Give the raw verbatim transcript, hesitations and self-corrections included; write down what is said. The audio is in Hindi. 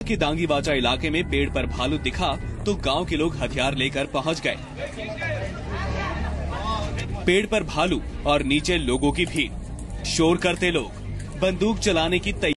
के दांगीवाचा इलाके में पेड़ पर भालू दिखा तो गांव के लोग हथियार लेकर पहुंच गए। पेड़ पर भालू और नीचे लोगों की भीड़, शोर करते लोग, बंदूक चलाने की तैयारी।